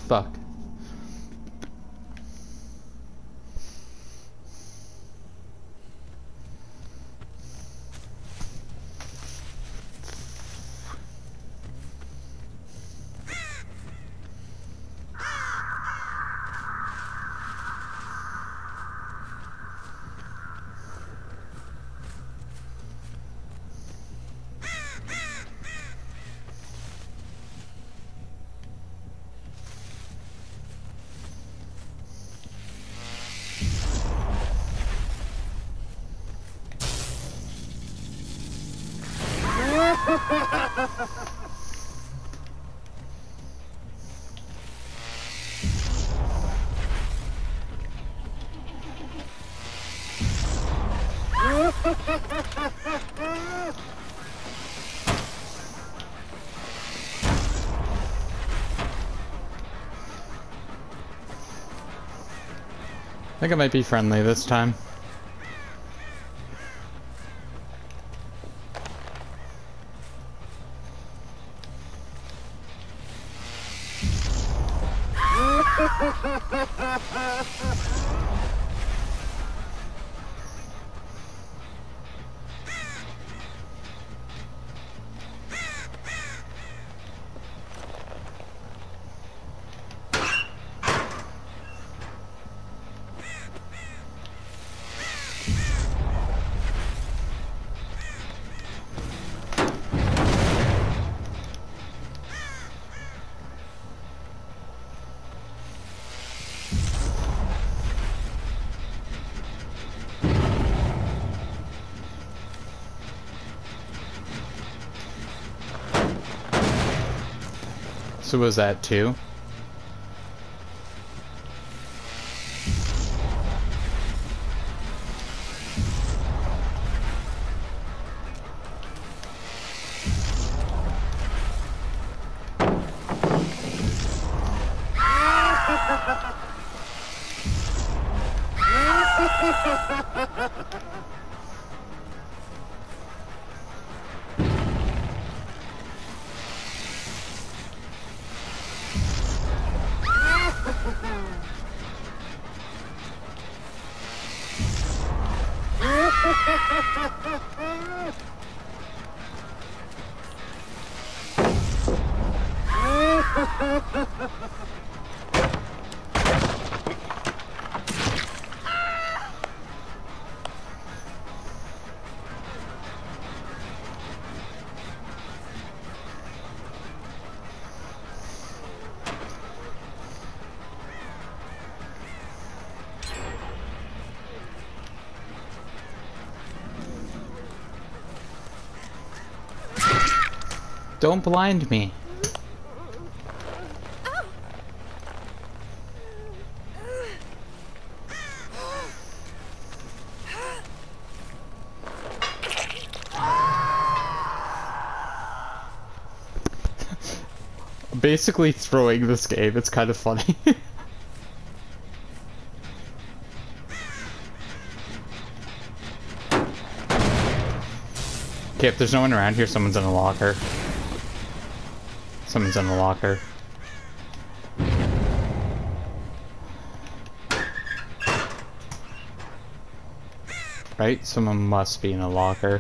Fuck. I think I might be friendly this time. So was that two? Don't blind me. Basically throwing this game, it's kind of funny. Okay, if there's no one around here, someone's in a locker. Someone's in the locker. Right? Someone must be in a locker.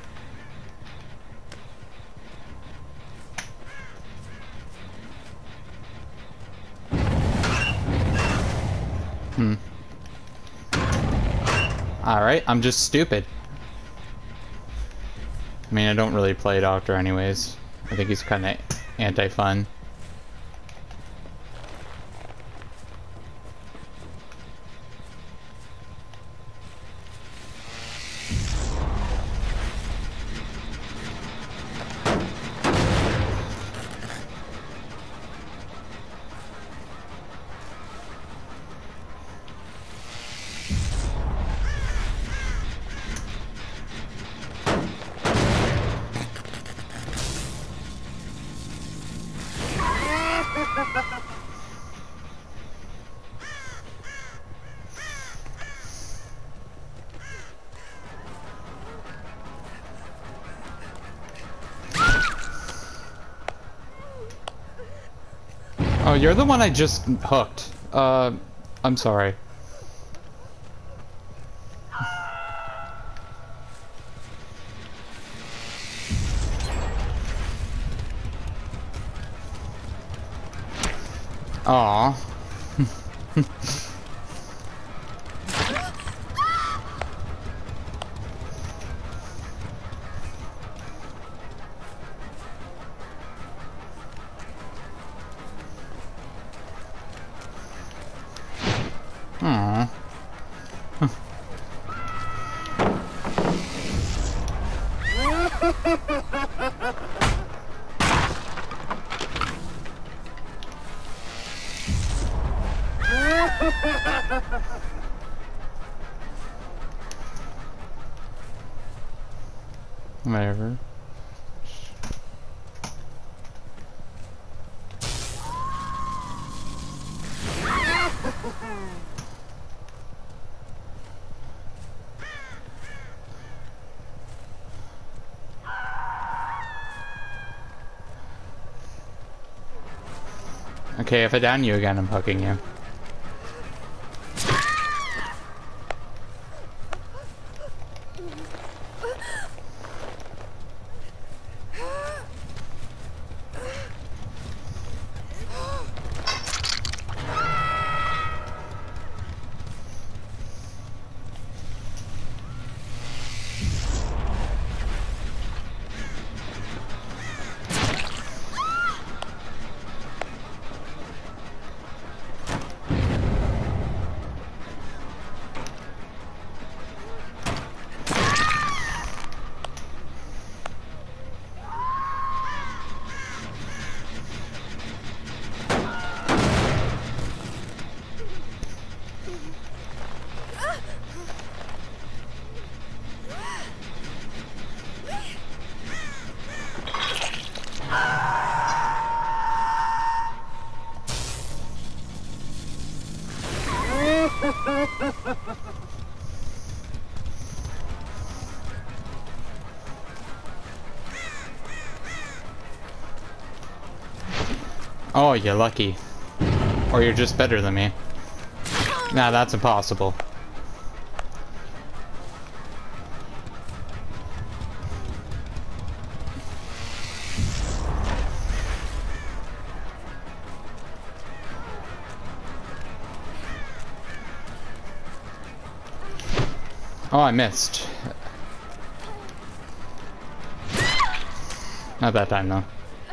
Alright, I'm just stupid. I mean, I don't really play Doctor anyways. I think he's kind of anti-fun. Oh, you're the one I just hooked. I'm sorry. Aw. Aw. Whatever. Okay, if I down you again, I'm hooking you. Oh, you're lucky. Or you're just better than me. Nah, that's impossible. Oh, I missed. Not that time, though.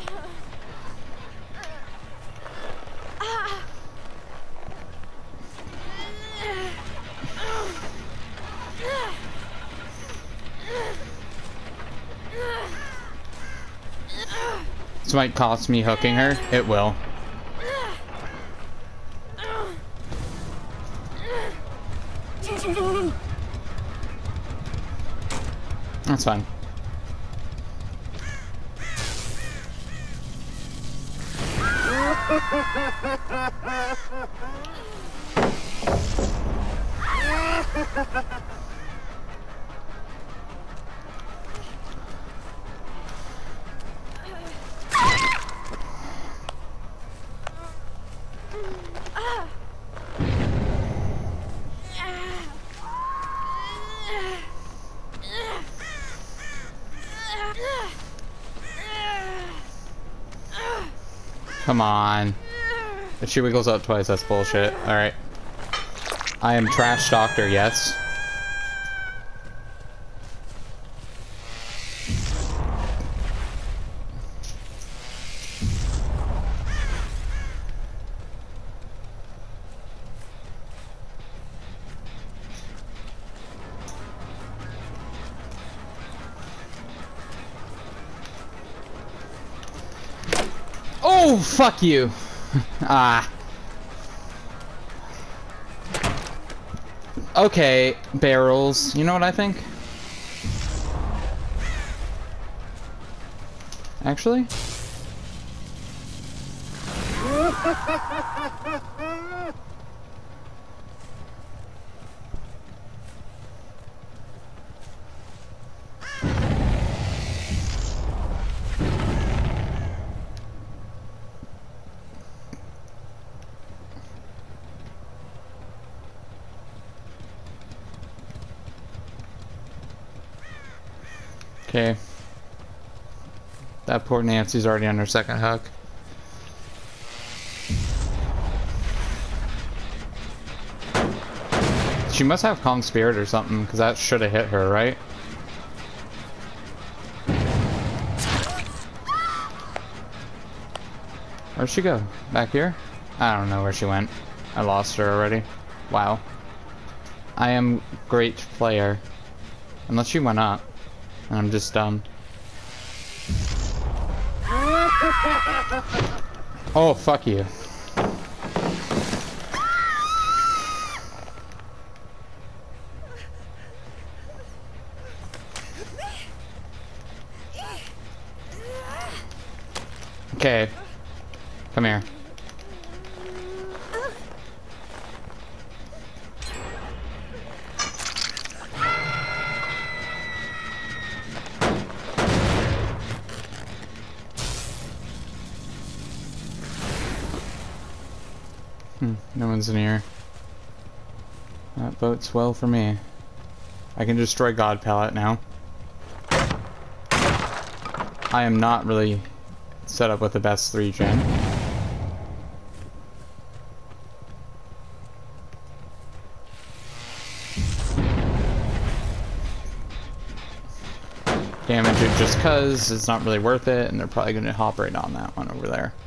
This might cost me hooking her. It will. That's fine. Come on. If she wiggles up twice, that's bullshit. Alright. I am trash doctor, yes. Oh, fuck you. Ah. Okay, barrels. You know what I think? Actually? Okay. That poor Nancy's already on her second hook. She must have Calm Spirit or something, because that should have hit her, right? Where'd she go? Back here? I don't know where she went. I lost her already. Wow. I am great player. Unless she went up. And I'm just dumb. Oh, fuck you. Okay. Come here. No one's in here. That bodes well for me. I can destroy God Pallet now. I am not really set up with the best 3-gen. Damage it just cause it's not really worth it, and they're probably gonna hop right on that one over there.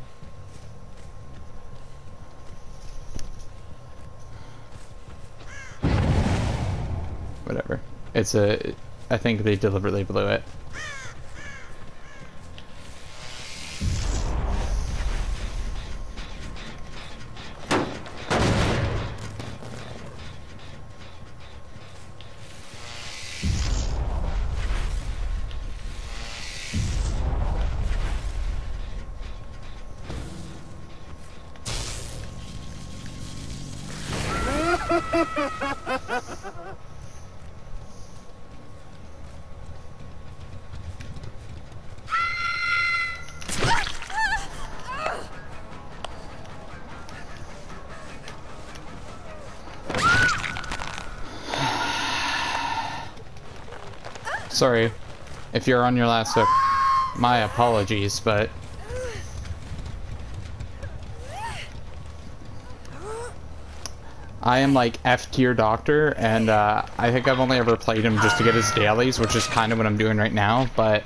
Whatever. It's a... I think they deliberately blew it. Sorry, if you're on your last hook, my apologies, but... I am like F tier doctor, and I think I've only ever played him just to get his dailies, which is kind of what I'm doing right now, but...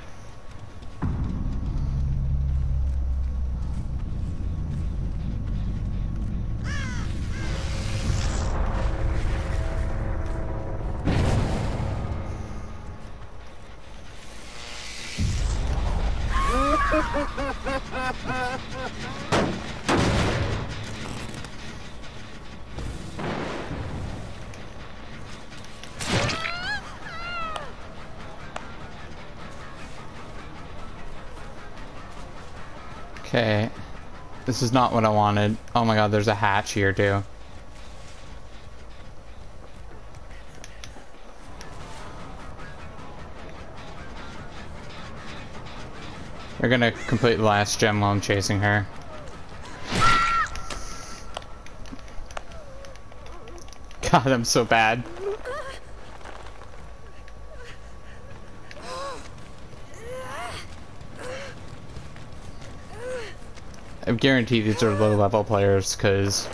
Okay, this is not what I wanted. Oh my god, there's a hatch here too. They're gonna complete the last gem while I'm chasing her. God, I'm so bad. I guarantee these are low-level players, because...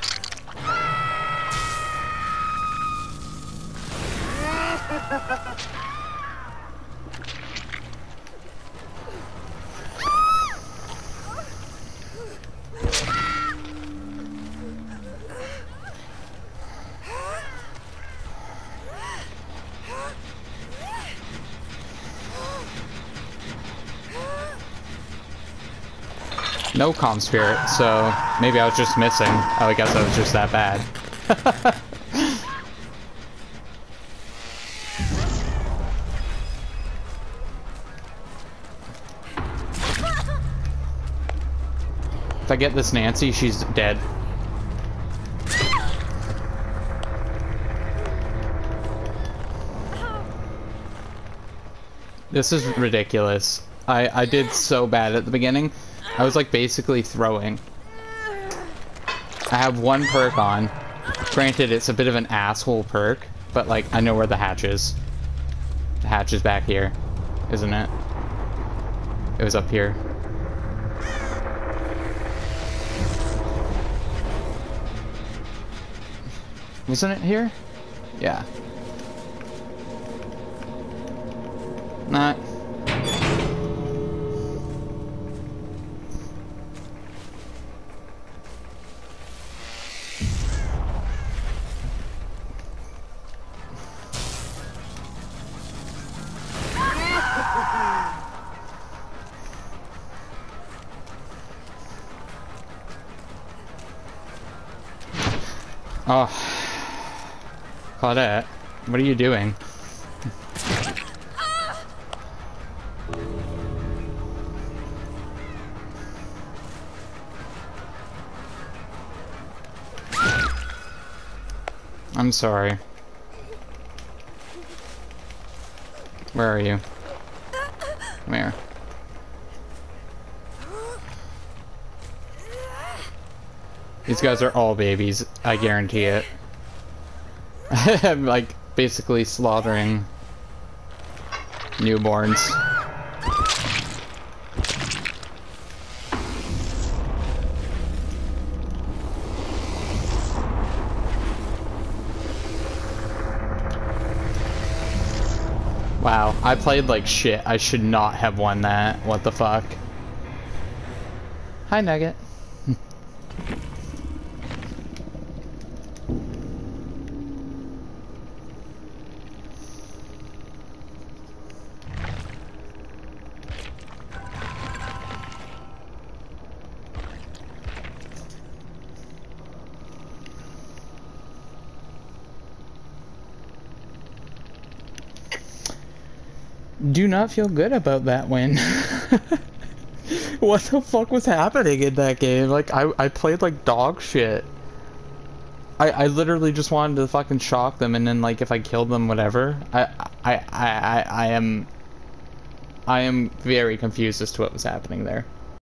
No Calm Spirit, so maybe I was just missing. Oh, I guess I was just that bad. If I get this Nancy, she's dead. This is ridiculous. I did so bad at the beginning. I was like basically throwing. I have one perk on. Granted, it's a bit of an asshole perk, but like I know where the hatch is. The hatch is back here. isn't it? It was up here. Wasn't it here? Yeah. Nah. Oh. Claudette, what are you doing? I'm sorry. Where are you? Come here. These guys are all babies, I guarantee it. I'm like basically slaughtering newborns. Wow, I played like shit. I should not have won that. What the fuck? Hi, Nugget. Do not feel good about that win. What the fuck was happening in that game? Like, I played like dog shit. I literally just wanted to fucking shock them, and then like if I killed them, whatever. I am very confused as to what was happening there.